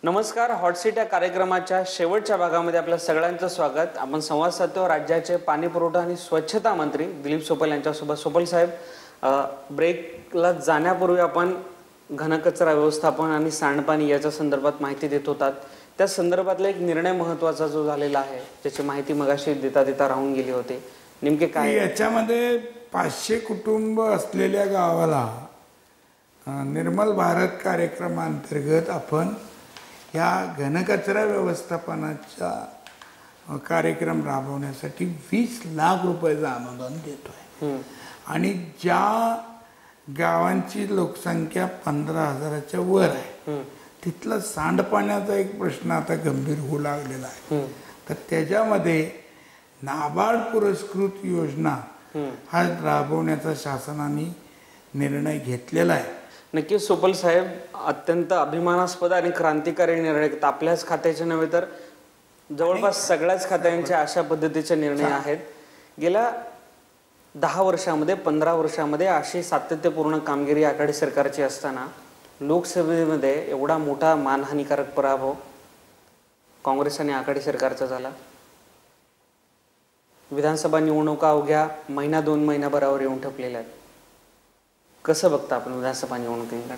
नमस्कार. Hot seat या कार्यक्रमाच्या शेवटच्या भागामध्ये आपल्या सगळ्यांचं स्वागत. आपण संवाद साधतो राज्याचे पाणी पुरवठा आणि स्वच्छता मंत्री दिलीप सोपल यांच्यासोबत. सोपल साहेब, ब्रेकला जाण्यापूर्वी आपण घनकचरा व्यवस्थापन आणि सांडपाणी याच्या संदर्भात माहिती देत होतात. त्या संदर्भातला एक निर्णय महत्त्वाचा जो झालेला आहे, ज्याची माहिती मगाशी देता राहून गेली होती, नेमके काय? याच्यामध्ये 500 कुटुंब असलेल्या गावाला निर्मल भारत कार्यक्रमांतर्गत आपण या घनकचरा व्यवस्थापनाचा कार्यक्रम राबवण्यासाठी 20 लाख रुपयाचं अनुदान देतोय. आणि ज्या गावांची लोकसंख्या 15,000च्या वर आहे तिथला सांडपाण्याचा एक प्रश्न आता गंभीर होऊ लागलेला आहे. तर त्याच्यामध्ये नाबार्ड पुरस्कृत योजना हा राबवण्याचा शासनाने निर्णय घेतलेला आहे. नक्कीच सोपल साहेब, अत्यंत अभिमानास्पद आणि क्रांतिकारी निर्णय. आपल्याच खात्याचे नव्हे तर जवळपास सगळ्याच खात्यांचे अशा पद्धतीचे निर्णय आहेत. गेल्या 10 वर्षामध्ये 15 वर्षामध्ये अशी सातत्यपूर्ण कामगिरी आघाडी सरकारची असताना लोकसभेमध्ये एवढा मोठा मानहानिकारक पराभव काँग्रेस आणि आघाडी सरकारचा झाला. विधानसभा निवडणुका अवघ्या महिना 2 महिन्याभरावर येऊन ठेपलेल्या आहेत. कसं बघता आपण विधानसभा निवडणुकीकडे?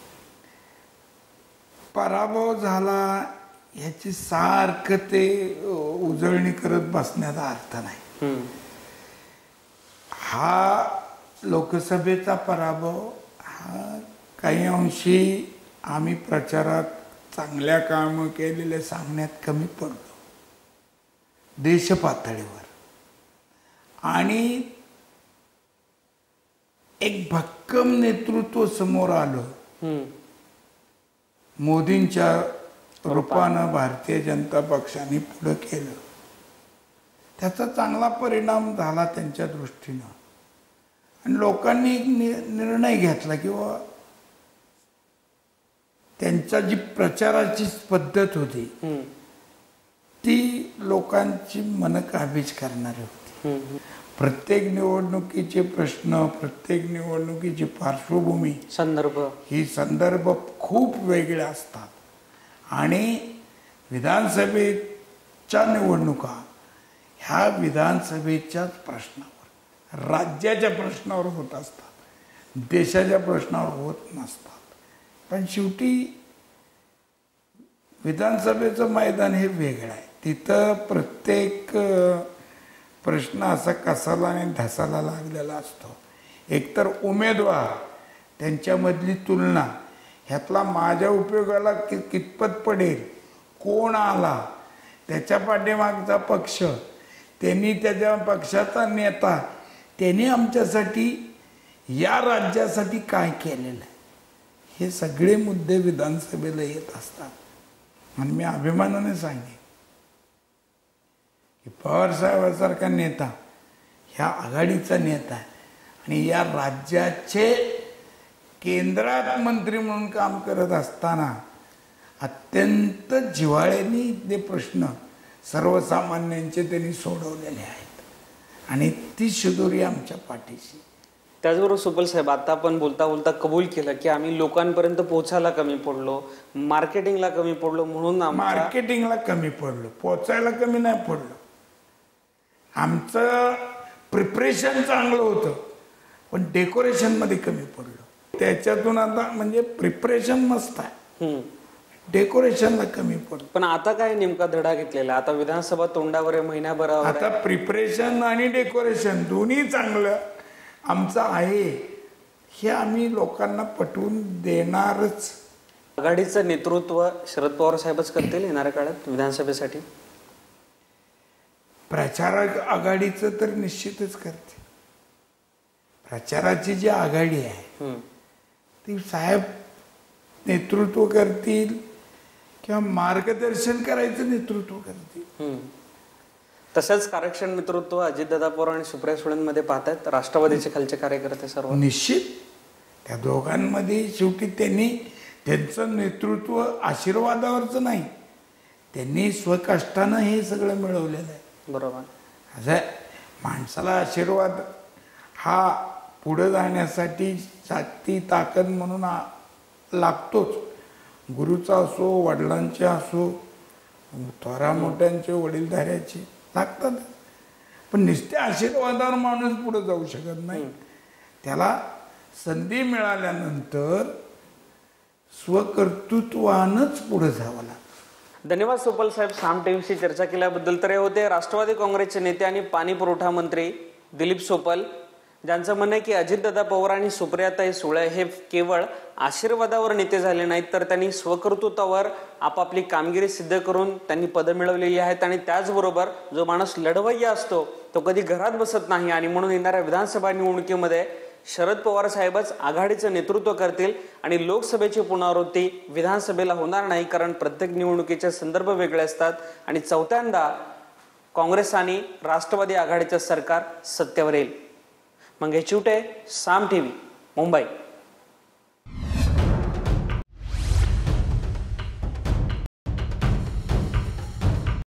पराभव झाला याची सारखं ते उजळणी करत बसण्याचा अर्थ नाही. हा लोकसभेचा पराभव हा काही अंशी आम्ही प्रचारात चांगल्या कामं केलेले सांगण्यात कमी पडलो देश पातळीवर. आणि एक भक्कम नेतृत्व समोर आलं मोदींच्या रूपानं भारतीय जनता पक्षाने पुढं केलं. त्याचा चांगला परिणाम झाला त्यांच्या दृष्टीनं. आणि लोकांनी एक निर्णय घेतला की त्यांचा जी प्रचाराची पद्धत होती ती लोकांची मन काबीज करणारी होती. प्रत्येक निवडणुकीचे प्रश्न, प्रत्येक निवडणुकीची पार्श्वभूमी, संदर्भ खूप वेगळे असतात. आणि विधानसभेच्या निवडणुका ह्या विधानसभेच्याच प्रश्नावर, राज्याच्या प्रश्नावर होत असतात, देशाच्या प्रश्नावर होत नसतात. पण शेवटी विधानसभेचं मैदान हे वेगळं आहे. तिथं प्रत्येक प्रश्न असा कसाला आणि धसाला लागलेला असतो. एकतर उमेदवार, त्यांच्यामधली तुलना, ह्यातला माझ्या उपयोगाला कितपत पडेल, कोण आला, त्याच्या पाठीमागचा पक्ष, त्यांनी त्याच्या पक्षाचा नेता, त्यांनी आमच्यासाठी या राज्यासाठी काय केलेलं आहे, हे सगळे मुद्दे विधानसभेला येत असतात. आणि मी अभिमानाने सांगेन की पवार साहेबांसारखा नेता ह्या आघाडीचा नेता आहे आणि या राज्याचे केंद्रात मंत्री म्हणून काम करत असताना अत्यंत जिव्हाळ्याने ते प्रश्न सर्वसामान्यांचे त्यांनी सोडवलेले आहेत. आणि ती शिदोरी आमच्या पाठीशी. त्याचबरोबर सोपल साहेब, आता आपण बोलता बोलता कबूल केलं की आम्ही लोकांपर्यंत पोहोचायला कमी पडलो, मार्केटिंगला कमी पडलो. म्हणून मार्केटिंगला कमी पडलो, पोचायला कमी नाही पडलो. आमचं प्रिपरेशन चांगलं होतं पण डेकोरेशनमध्ये कमी पडलो. त्याच्यातून आता म्हणजे प्रिपरेशन मस्त आहे, डेकोरेशनला कमी पडलो. पण आता काय नेमका धडा घेतलेला? आता विधानसभा तोंडावर आहे, महिनाभरावर. आता प्रिपरेशन आणि डेकोरेशन दोन्ही चांगलं आमचं आहे हे आम्ही लोकांना पटवून देणारच. आघाडीचं नेतृत्व शरद पवार साहेबच करतील येणाऱ्या काळात विधानसभेसाठी? प्रचारक आघाडीचं तर निश्चितच करते. प्रचाराची जी आघाडी आहे ती साहेब नेतृत्व करतील किंवा मार्गदर्शन करायचं नेतृत्व करतील. तसंच कार्यक्षम नेतृत्व अजितदादा पवार आणि सुप्रिया सुळेंमध्ये पाहतात राष्ट्रवादीचे खालचे कार्यकर्ते सर्व. निश्चित त्या दोघांमध्ये शेवटी त्यांनी त्यांचं नेतृत्व आशीर्वादावरचं नाही, त्यांनी स्वकष्टानं हे सगळं मिळवलेलं आहे. बरोबर. असं माणसाला आशीर्वाद हा पुढे जाण्यासाठी शक्ती ताकद म्हणून लागतोच, गुरुचा असो, वडिलांचे असो, थोरा मोठ्यांचे, वडीलधाऱ्याचे लागतात. पण नुसत्या आशीर्वादावर माणूस पुढे जाऊ शकत नाही. त्याला संधी मिळाल्यानंतर स्वकर्तृत्वानंच पुढे जावं लागतं. धन्यवाद सुपल साहेब, साम टीव्हीशी चर्चा केल्याबद्दल. तर हे होते राष्ट्रवादी काँग्रेसचे नेते आणि पाणी पुरवठा मंत्री दिलीप सोपल, ज्यांचं म्हणणं आहे की अजितदादा पवार आणि सुप्रियाताई सुळे हे केवळ आशीर्वादावर नेते झाले नाहीत, तर त्यांनी स्वकर्तृत्वावर आपापली कामगिरी सिद्ध करून त्यांनी पदं मिळवलेली आहेत. आणि त्याचबरोबर जो माणूस लढवय्या असतो तो कधी घरात बसत नाही. आणि म्हणून येणाऱ्या विधानसभा निवडणुकीमध्ये शरद पवार साहेबच आघाडीचं नेतृत्व करतील आणि लोकसभेची पुनरावृत्ती विधानसभेला होणार नाही, कारण प्रत्येक निवडणुकीचे संदर्भ वेगळे असतात. आणि चौथ्यांदा काँग्रेस आणि राष्ट्रवादी आघाडीचं सरकार सत्तेवर येईल. मंगेश चिवटे, साम टीव्ही, मुंबई.